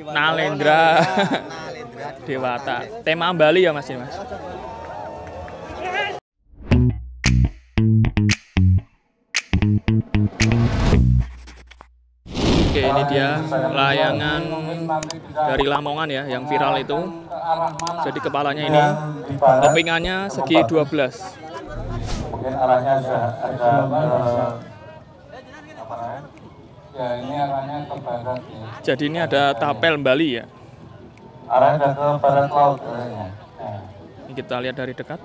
Nalendra Dewata. Tema Bali ya Mas ini Mas. Oke, ini dia layangan dari Lamongan ya, yang viral itu. Jadi kepalanya ini, kepingannya segi 12. Mungkin arahnya ada ya ini arahnya ke barat ya. Jadi ini ada tapel Bali ya. Arahnya ke barat laut arahnya. Ini kita lihat dari dekat.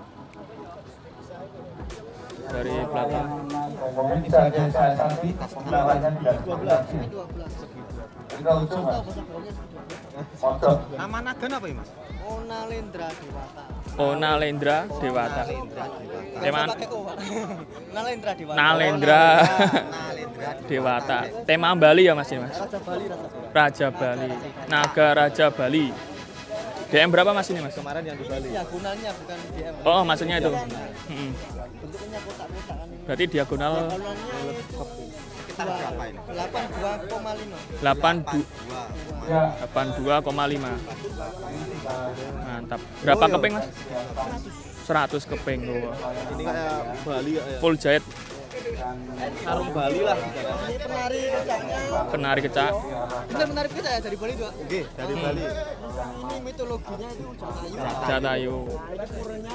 Dari belakang. Bisa saya nanti arahnya 12. Kita ujung Mas. Pojok. Nama nagan apa ya Mas? Nalendra Dewata. Nalendra Dewata. Tema Nalendra Dewata. Nalendra Dewata. Tema Bali ya Mas ini Mas. Raja Bali. Raja Bali. Naga Raja Bali. DM berapa Mas ini Mas? Kemarin yang di Bali. Diagonalnya bukan DM. Oh, maksudnya itu. Bentuknya kotak-kotak kan ini. Berarti diagonal Diagonalnya itu Sekitar berapa ini? 82,5. 82,5. Mantap. Berapa keping Mas? 100 keping. Wah. Ini kayak Bali ya. Full jahit. Sarung Bali lah. Ini penari kecaknya. Penari kecak. Bener penari kecak ya dari Bali juga. Oke, dari Bali. Ini mitologinya itu Jatayu. Jatayu. Puranya.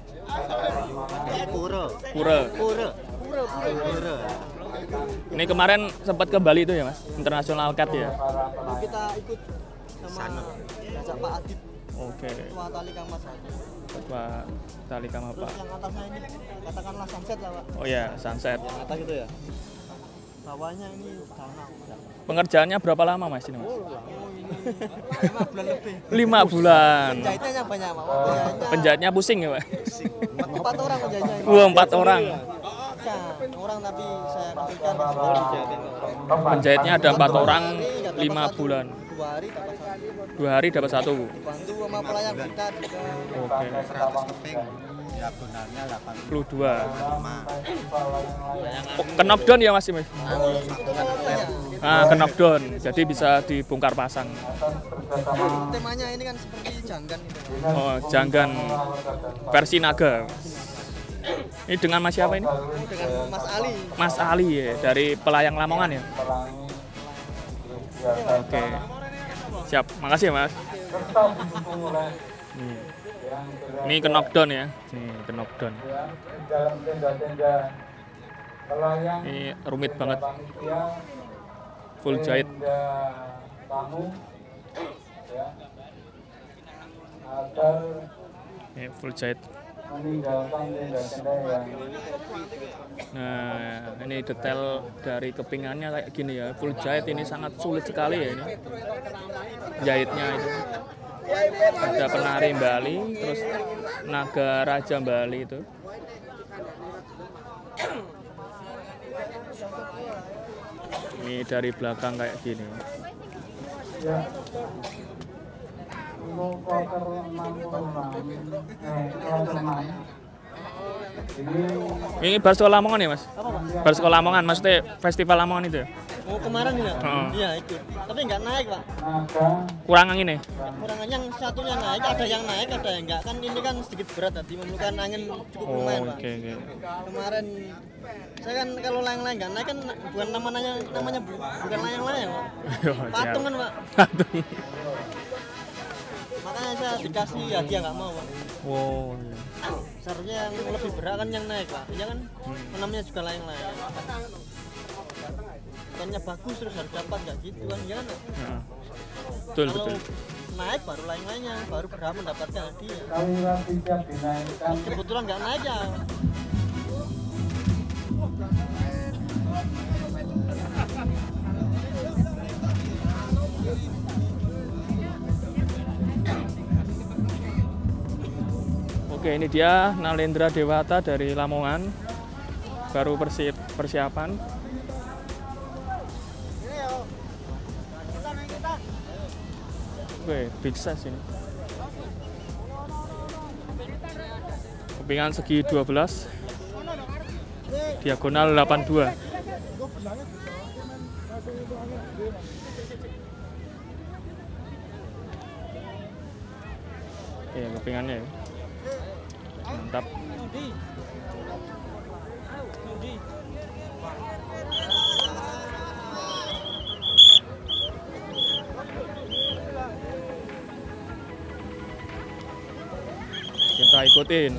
Pura. Pura. Pura. Pura. Ini kemarin sempat ke Bali itu ya Mas? International Cat ya. Kita ikut sama Baca Pak Adit. Oke. Ketua Tali Kamas. Pak Tali Kama Terus Pak. yang atasnya ini katakanlah sunset lah Pak. Oh ya, sunset. Yang atas itu ya. Bawahnya ini danau. Pengerjaannya berapa lama Mas ini Mas? Oh ini 5 bulan lebih. 5 bulan. Penjahitnya yang banyak Pak. Penjahitnya pusing ya Pak? 4 orang penjahitnya ini. Wah, 4 orang. Bukan, orang tapi saya katakan Penjahitnya ada 4 orang, 5 bulan. 2 hari dapat 1. 2 hari dapat 1. Dibantu sama pelayan kita juga. Oke. 100 keping. Diagonalnya 82. 85. Oh, knockdown ya Mas? Ah, knockdown. Jadi bisa dibongkar pasang. Temanya ini kan seperti janggan gitu. Oh, janggan versi naga. Ini dengan Mas siapa ini? Dengan Mas Ali. Mas Ali ya, dari Pelayang Lamongan ya. Oke. Siap, makasih ya Mas. Ini ke knockdown ya. Nih, ke knockdown. Dalam tenda-tenda pelayang. Ini rumit banget. Full jahit. Tamu ya. Agar Ini full jahit. meninggalkan tenda-tenda yang Nah, ini detail dari kepingannya kayak gini ya. Full jahit ini sangat sulit sekali ya ini. Jahitnya itu. Ada penari Bali, terus naga Raja Bali itu. Ini dari belakang kayak gini. ya. Kloter 66. Kloter 6. Ini Bar Sekolah Lamongan ya Mas? Bar Sekolah Lamongan, maksudnya festival Lamongan itu ya? Oh kemarin ya? Heeh. Iya ikut. Tapi nggak naik Pak. Naga Kurang angin ya? Kurangan yang satunya naik, ada yang naik, ada yang enggak. Kan ini kan sedikit berat tadi, memerlukan angin cukup Oh, lumayan Pak. oke. Kemarin saya kan kalau layang-layang nggak naik kan bukan namanya bukan layang-layang Pak. Patung kan Pak. Patung. Makanya saya dikasih hadiah nggak mau Pak. Wow. Seharusnya yang lebih berat kan yang naik Pak. Iya kan? Namanya juga layang-layang. Bukannya bagus terus harus dapat nggak gitu kan ya kan? Nah, betul, Kalau betul. naik baru layang-layangnya, baru berhak mendapatkan hadiah. aliran tidak dinaikkan. Kebetulan nggak naik ya. Oke, ini dia Nalendra Dewata dari Lamongan. Baru persiapan. Oke, big size ini. Kepingan segi 12. Diagonal 82. Iya, kepingannya ya. Mantap. Kita ikutin.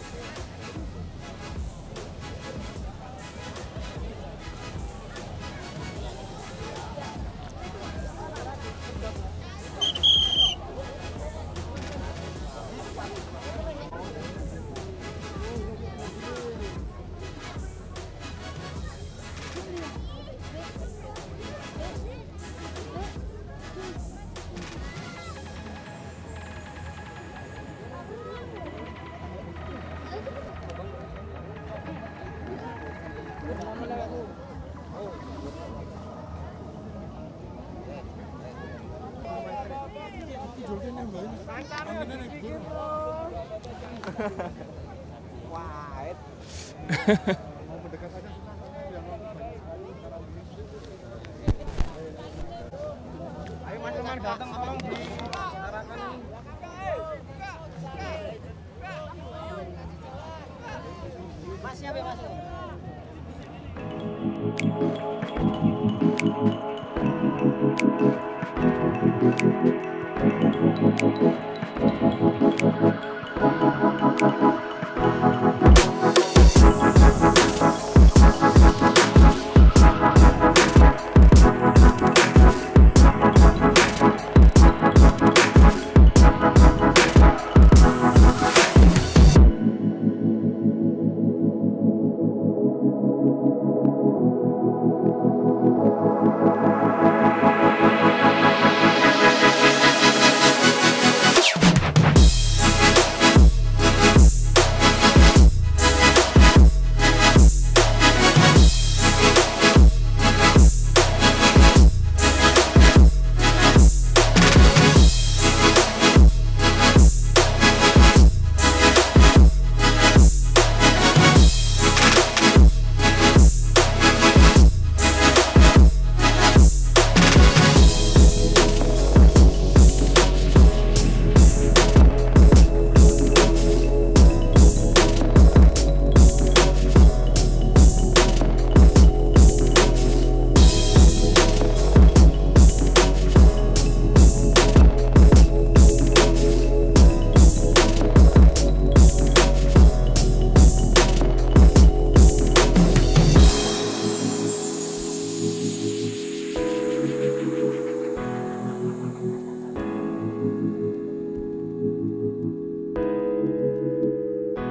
Ayo Mas Leman datang tolong diarahkan. Mas siapa Mas?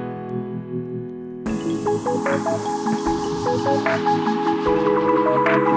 Thank you.